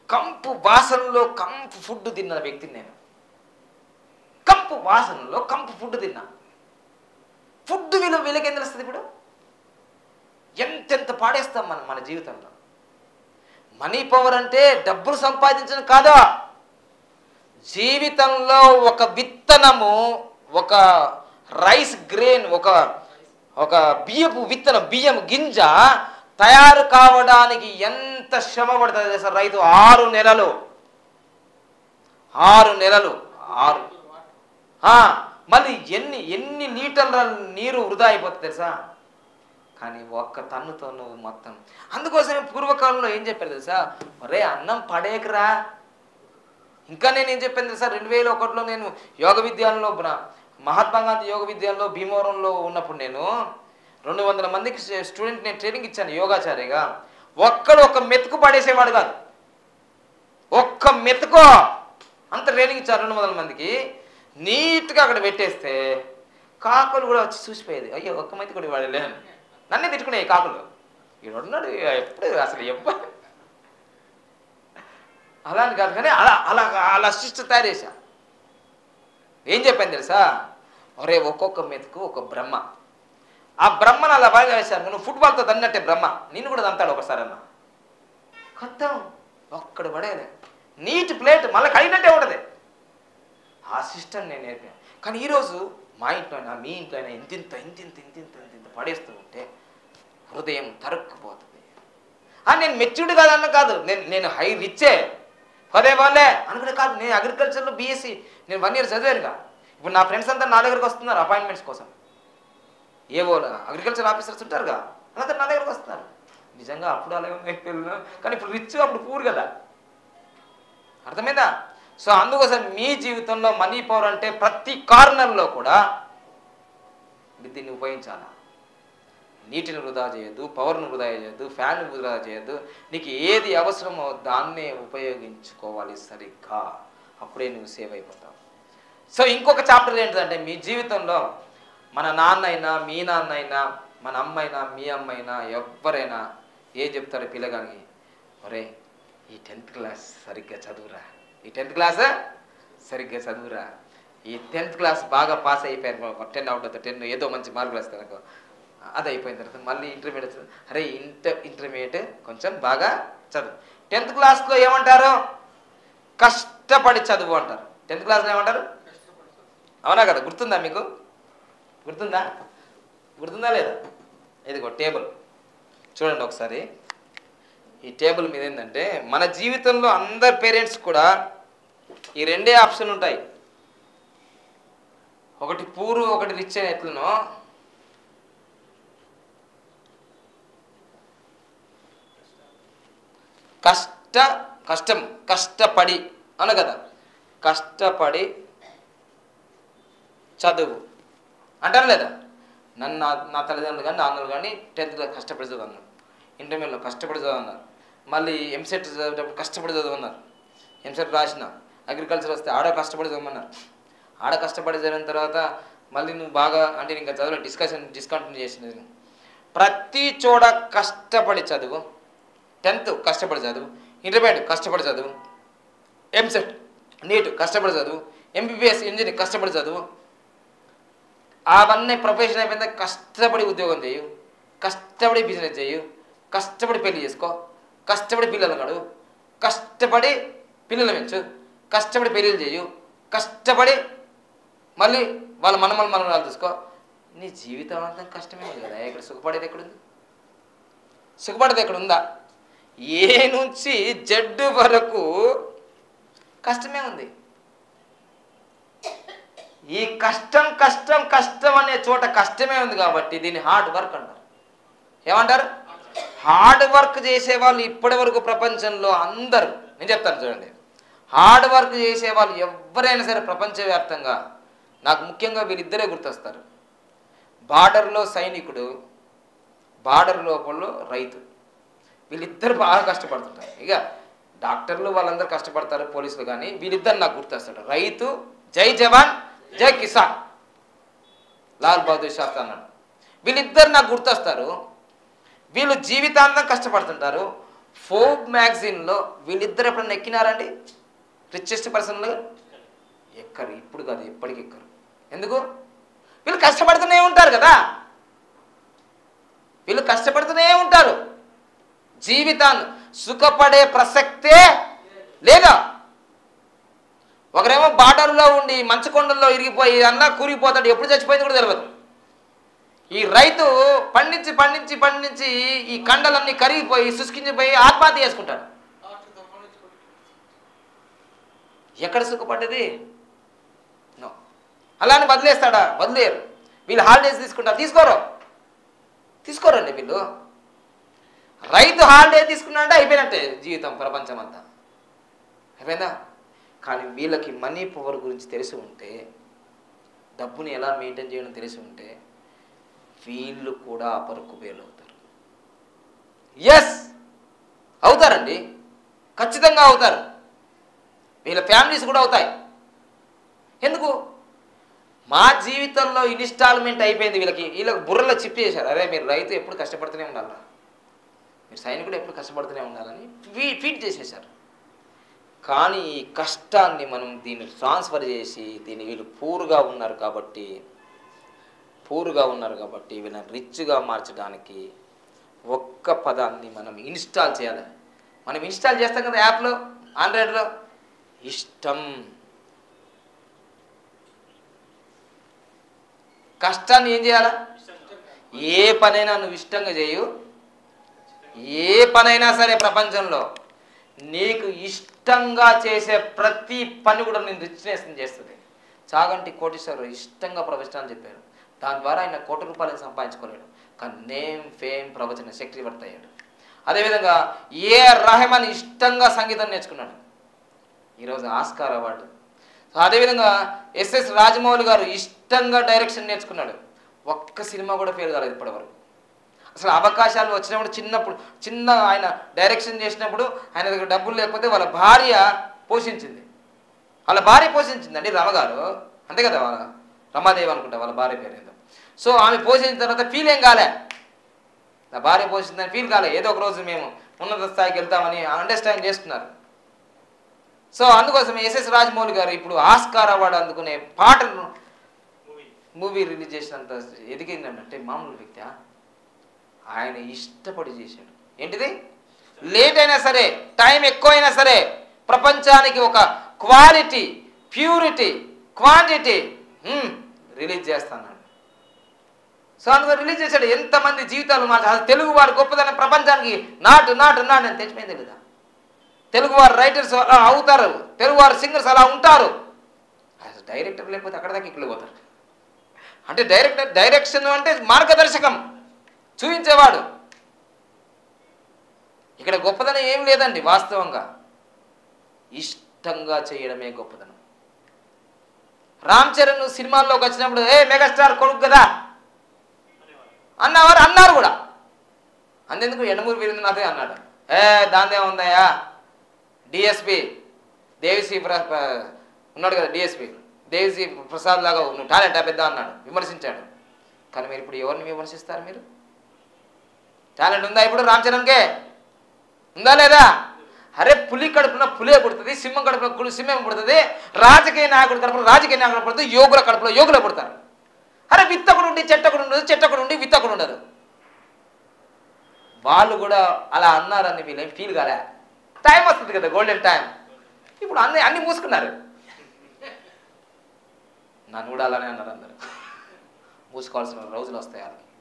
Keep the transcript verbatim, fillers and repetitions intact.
కంపు వాసనలో కంపు ఫుడ్ తిన్న వ్యక్తిని నేను. కంపు వాసనలో కంపు ఫుడ్ తిన్నా. ఫుడ్ విలువ వీళ్ళకేం తెలుస్తుంది? ఇప్పుడు ఎంతెంత పాడేస్తాం మనం మన జీవితంలో. మనీ పవర్ అంటే డబ్బులు సంపాదించడం కాదా, జీవితంలో ఒక విత్తనము, ఒక రైస్ గ్రెయిన్, ఒక ఒక బియ్యపు విత్తనం, బియ్యం గింజ తయారు కావడానికి ఎంత శ్రమ పడుతుంది సార్ రైతు? ఆరు నెలలు ఆరు నెలలు ఆరు మళ్ళీ ఎన్ని ఎన్ని లీటర్ల నీరు వృధా అయిపోతుంది తెలుసా? కానీ ఒక్క తన్నుతో నువ్వు మొత్తం. అందుకోసమే పూర్వకాలంలో ఏం చెప్పారు తెలుసా? ఒరే అన్నం పడేకరా. ఇంకా నేను ఏం చెప్పాను తెలుసా? రెండు వేల ఒకటిలో నేను యోగ విద్యాలయంలో, మహాత్మా గాంధీ యోగ విద్యాలయంలో భీమవరంలో ఉన్నప్పుడు నేను రెండు వందల మందికి స్టూడెంట్ నేను ట్రైనింగ్ ఇచ్చాను యోగాచార్యగా. ఒక్కడు ఒక్క మెతుకు పడేసేవాడు కాదు. ఒక్క మెతుకో అంత ట్రైనింగ్ ఇచ్చారు రెండు వందల మందికి. నీట్గా అక్కడ పెట్టేస్తే కాకులు కూడా వచ్చి చూసిపోయేది. అయ్యో ఒక్క మెతుకు కూడా వాడలే, నన్నే తిట్టుకున్నాయి కాకులు. ఈడున్నాడు ఎప్పుడు అసలు ఎప్పుడు అలా అని కాదు, కానీ అలా అలా అలా శిష్ట తయారు చేశా. ఏం చెప్పాను తెలుసా? ఒరే ఒక్కొక్క మెతుకు ఒక బ్రహ్మ. ఆ బ్రహ్మను అలా బాగా వేశాను. నువ్వు ఫుట్బాల్తో తన్నట్టే బ్రహ్మ నిన్ను కూడా తంతాడు ఒకసారి అన్న. కొత్తం ఒక్కడు పడేది నీట్ ప్లేట్ మళ్ళీ కడిగినట్టే ఉంటుంది. ఆ సిస్టమ్ నేను నేర్పాను. కానీ ఈరోజు మా ఇంట్లో అయినా మీ ఇంట్లో అయినా ఇంతింత ఇంతింత ఇంతింత ఇంతింత పడేస్తూ ఉంటే హృదయం తరుక్కుపోతుంది. నేను మెచ్యూర్డ్ కాదన్న కాదు, నేను నేను హై రిచ్చే పదే వాళ్ళే అనుకునే కాదు. నేను అగ్రికల్చర్లో బీఎస్సీ నేను వన్ ఇయర్ చదివానుగా. ఇప్పుడు నా ఫ్రెండ్స్ అంతా నా దగ్గరకు వస్తున్నారు అపాయింట్మెంట్స్ కోసం. ఏవో అగ్రికల్చర్ ఆఫీసర్స్ ఉంటారుగా, అందరూ నా దగ్గరకు వస్తున్నారు. నిజంగా అప్పుడు అలాగే వెళ్ళినా, కానీ ఇప్పుడు రిచ్ అప్పుడు పూర్ కదా, అర్థమైందా? సో అందుకోసం మీ జీవితంలో మనీ పవర్ అంటే ప్రతి కార్నర్లో కూడా దీన్ని ఉపయోగించాలా. నీటిని వృధా చేయొద్దు, పవర్ను వృధా చేయొద్దు, ఫ్యాన్ వృధా చేయొద్దు. నీకు ఏది అవసరమో దాన్నే ఉపయోగించుకోవాలి సరిగ్గా. అప్పుడే నువ్వు సేవ్ అయిపోతావు. సో ఇంకొక చాప్టర్ ఏంటంటే మీ జీవితంలో మన నాన్న అయినా మీ నాన్న అయినా మన అమ్మ అయినా మీ అమ్మ అయినా ఎవరైనా ఏం చెప్తారో పిల్లగానికి? ఒరే ఈ టెన్త్ క్లాస్ సరిగ్గా చదువురా, ఈ టెన్త్ క్లాస్ సరిగ్గా చదువురా, ఈ టెన్త్ క్లాస్ బాగా పాస్ అయిపోయాను, టెన్ అవుట్ అవుతుంది, టెన్ ఏదో మంచి మార్కులు వస్తాయి అనుకో. అది అయిపోయిన తర్వాత మళ్ళీ ఇంటర్మీడియట్, అరే ఇంటర్ ఇంటర్మీడియట్ కొంచెం బాగా చదువు. టెన్త్ క్లాస్లో ఏమంటారు? కష్టపడి చదువు అంటారు. టెన్త్ క్లాస్లో ఏమంటారు? అవునా కదా? గుర్తుందా మీకు? గుర్తుందా? గుర్తుందా లేదా? ఇదిగో టేబుల్ చూడండి ఒకసారి. ఈ టేబుల్ మీద ఏంటంటే మన జీవితంలో అందరి పేరెంట్స్ కూడా ఈ రెండే ఆప్షన్ ఉంటాయి. ఒకటి పూరు, ఒకటి రిచ్ అని ఎట్లనో కష్ట కష్టం కష్టపడి అన కదా, కష్టపడి చదువు అంటారు లేదా? నన్ను నా నా తల్లిదండ్రులు కానీ నాన్నలు కానీ టెన్త్లో కష్టపడి చదువు, ఇంటర్మీడియట్లో కష్టపడి చదువున్నారు, మళ్ళీ ఎంసెట్ చదివేటప్పుడు కష్టపడి చదువున్నారు, ఎంసెట్ రాసిన, అగ్రికల్చర్ వస్తే ఆడ కష్టపడి చదవమన్నారు, ఆడ కష్టపడి చదివిన తర్వాత మళ్ళీ నువ్వు బాగా అంటే ఇంకా చదువులో డిస్కషన్ డిస్కంటిన్యూ చేసినది. ప్రతి చోట కష్టపడి చదువు. టెన్త్ కష్టపడి చదువు, ఇంటర్మీడియట్ కష్టపడి చదువు, ఎంసెట్ నీట్ కష్టపడి చదువు, ఎంబీబీఎస్ ఇంజనీరింగ్ కష్టపడి చదువు. అవన్నీ ప్రొఫెషన్ అయిపోయిందా కష్టపడి ఉద్యోగం చేయు, కష్టపడి బిజినెస్ చేయు, కష్టపడి పెళ్లి చేసుకో, కష్టపడి పిల్లలు కడు, కష్టపడి పిల్లలు పెంచు, కష్టపడి పెళ్ళిళ్ళు చేయు, కష్టపడి మళ్ళీ వాళ్ళ మనమలు మనమరాలు చూసుకో. నీ జీవితం అంతా కష్టమే ఉంది కదా. ఇక్కడ సుఖపడేది ఎక్కడుంది? సుఖపడేది ఎక్కడ ఉందా? ఏ నుంచి జడ్డు వరకు కష్టమే ఉంది. ఈ కష్టం కష్టం కష్టం అనే చోట కష్టమే ఉంది కాబట్టి దీన్ని హార్డ్ వర్క్ అంటారు. ఏమంటారు? హార్డ్ వర్క్ చేసే వాళ్ళు ఇప్పటి వరకు ప్రపంచంలో అందరూ, నేను చెప్తాను చూడండి, హార్డ్ వర్క్ చేసే వాళ్ళు ఎవరైనా సరే ప్రపంచవ్యాప్తంగా నాకు ముఖ్యంగా వీళ్ళిద్దరే గుర్తొస్తారు. బార్డర్లో సైనికుడు, బార్డర్ లోపల రైతు, వీళ్ళిద్దరు బాగా కష్టపడుతుంటారు. ఇక డాక్టర్లు వాళ్ళందరూ కష్టపడతారు, పోలీసులు, కానీ వీళ్ళిద్దరు నాకు గుర్తొస్తాడు. రైతు జై జవాన్ జై కిసాన్, లాల్ బహదూర్ శాస్త్రి అన్నాడు. వీళ్ళిద్దరు నాకు గుర్తొస్తారు. వీళ్ళు జీవితాంతం కష్టపడుతుంటారు. ఫోర్బ్ మ్యాగజైన్లో వీళ్ళిద్దరు ఎప్పుడన్నా ఎక్కినారండి? రిచెస్ట్ పర్సన్లు ఎక్కరు. ఇప్పుడు కాదు, ఎప్పటికి ఎక్కరు. ఎందుకు? వీళ్ళు కష్టపడుతూనే ఉంటారు కదా, వీళ్ళు కష్టపడుతూనే ఉంటారు. జీవితాన్ని సుఖపడే ప్రసక్తే లేదా. ఒకరేమో బార్డర్లో ఉండి మంచుకొండల్లో ఇరిగిపోయి అన్న కూరిపోతాడు, ఎప్పుడు చచ్చిపోయింది కూడా తెలియదు. ఈ రైతు పండించి పండించి పండించి ఈ కండలన్నీ కరిగిపోయి శుష్కించిపోయి ఆత్మహత్య చేసుకుంటాడు. ఎక్కడ సుఖపడ్డది? నో. అలానే వదిలేస్తాడా? వదిలేరు. వీళ్ళు హాలిడేస్ తీసుకుంటారు, తీసుకోరు తీసుకోరండి వీళ్ళు. రైతు హాలిడే తీసుకున్నాడంటే అయిపోయినట్టే జీవితం, ప్రపంచం అంతా అయిపోయిందా. కానీ వీళ్ళకి మనీ పవర్ గురించి తెలిసి ఉంటే, డబ్బుని ఎలా మెయింటైన్ చేయడం తెలిసి ఉంటే, వీళ్ళు కూడా అపర కుబేరులు అవుతారు. ఎస్, అవుతారండి, ఖచ్చితంగా అవుతారు. వీళ్ళ ఫ్యామిలీస్ కూడా అవుతాయి. ఎందుకు? మా జీవితంలో ఇన్స్టాల్మెంట్ అయిపోయింది వీళ్ళకి. వీళ్ళకి బుర్రలో చిప్ చేశారు, అరే మీరు రైతు ఎప్పుడు కష్టపడుతూనే ఉండాలా, మీరు సైనికుడు ఎప్పుడు కష్టపడుతూనే ఉండాలని ఫీ ఫీడ్ చేసేశారు. కానీ ఈ కష్టాన్ని మనం దీన్ని ట్రాన్స్ఫర్ చేసి, దీన్ని వీళ్ళు పూర్గా ఉన్నారు కాబట్టి పూర్గా ఉన్నారు కాబట్టి వీళ్ళని రిచ్గా మార్చడానికి ఒక్క పదాన్ని మనం ఇన్స్టాల్ చేయాలి. మనం ఇన్స్టాల్ చేస్తాం కదా యాప్లో, ఆండ్రాయిడ్లో, ఇష్టం. కష్టాన్ని ఏం చేయాలా? ఏ పనైనా నువ్వు ఇష్టంగా చేయు. ఏ పనైనా సరే ప్రపంచంలో నీకు ఇష్టంగా చేసే ప్రతి పని కూడా నేను రిచ్నెస్ చేస్తుంది. చాగంటి కోటీశ్వరరావు ఇష్టంగా ప్రవచనాలు చెప్పారు. దాని ద్వారా ఆయన కోటి రూపాయలు సంపాదించుకోలేడు, కానీ నేమ్ ఫేమ్ ప్రవచన చక్రవర్తి అయ్యాడు. అదేవిధంగా ఏఆర్ రెహమాన్ ఇష్టంగా సంగీతం నేర్చుకున్నాడు, ఈరోజు ఆస్కార్ అవార్డు. అదేవిధంగా ఎస్ఎస్ రాజమౌళి గారు ఇష్టంగా డైరెక్షన్ నేర్చుకున్నాడు, ఒక్క సినిమా కూడా ఫెయిల్ కాలేదు ఇప్పటివరకు. అసలు అవకాశాలు వచ్చినప్పుడు చిన్నప్పుడు చిన్న ఆయన డైరెక్షన్ చేసినప్పుడు ఆయన దగ్గర డబ్బులు లేకపోతే వాళ్ళ భార్య పోషించింది, వాళ్ళ భార్య పోషించిందండి రమగారు, అంతే కదా, వాళ్ళ రమాదేవి అనుకుంటా వాళ్ళ భార్య పేరు ఏదో. సో ఆమె పోషించిన తర్వాత ఫీల్ ఏం కాలే, నా భార్య పోషించిందని ఫీల్ కాలే. ఏదో ఒక రోజు మేము ఉన్నత స్థాయికి వెళ్తామని అండర్స్టాండ్ చేసుకున్నారు. సో అందుకోసం ఎస్ఎస్ రాజమౌళి గారు ఇప్పుడు ఆస్కార్ అవార్డు అందుకునే పాటలు మూవీ రిలీజ్ చేసినంత ఎదిగిందంటే మామూలు వ్యక్తి ఆయన ఇష్టపడి చేశాడు. ఏంటిది? లేట్ అయినా సరే, టైం ఎక్కువైనా సరే, ప్రపంచానికి ఒక క్వాలిటీ, ప్యూరిటీ, క్వాంటిటీ రిలీజ్ చేస్తాను. సో అందులో రిలీజ్ చేశాడు. ఎంతమంది జీవితాలు మార్చారు. తెలుగు వారు గొప్పదన్న ప్రపంచానికి నాటు నాటు నాటు అని తెచ్చిపోయింది లేదా? తెలుగువారు రైటర్స్ అలా అవుతారు, తెలుగువారు సింగర్స్ అలా ఉంటారు. డైరెక్టర్ లేకపోతే అక్కడ దాకా ఇక్కడ పోతారు. అంటే డైరెక్టర్ డైరెక్షన్ అంటే మార్గదర్శకం చూపించేవాడు. ఇక్కడ గొప్పదనం ఏం లేదండి, వాస్తవంగా ఇష్టంగా చేయడమే గొప్పదనం. రామ్ చరణ్ సినిమాల్లోకి వచ్చినప్పుడు ఏ మెగాస్టార్ కొడుకు కదా అన్నవారు అన్నారు కూడా. అంతెందుకు ఎండమూరి వీరేంద్రనాథే అన్నాడు, ఏ దాందే ఉందయ్యా, డిఎస్పి దేవిశ్రీ ఉన్నాడు కదా, డిఎస్పి దేవిశ్రీ ప్రసాద్ లాగా నువ్వు టాలెంట్ పెద్ద అన్నాడు, విమర్శించాడు. కానీ మీరు ఇప్పుడు ఎవరిని విమర్శిస్తారు? మీరు టాలెంట్ ఉందా ఇప్పుడు రామ్ చరణ్కే? ఉందా లేదా? అరే పులి కడుపున పులే పుడుతుంది, సింహం కడుపున సింహం పుడుతుంది, రాజకీయ నాయకుడు కడుపున రాజకీయ నాయకుడు పుడుతుంది, యోగుల కడుపులో యోగులు పుడతారు. అరే విత్తకుడు ఉండి చెట్టకుడు ఉండదు, చెట్టకుడు ఉండి విత్తకుడు ఉండదు. వాళ్ళు కూడా అలా అన్నారని వీళ్ళేం ఫీల్ కాలే. టైం వస్తుంది కదా, గోల్డెన్ టైం. ఇప్పుడు అన్ని అన్ని మూసుకున్నారు. నన్ను కూడా అలానే అన్నారు అందరు. మూసుకోవాల్సిన రోజులు వస్తాయి వాళ్ళకి.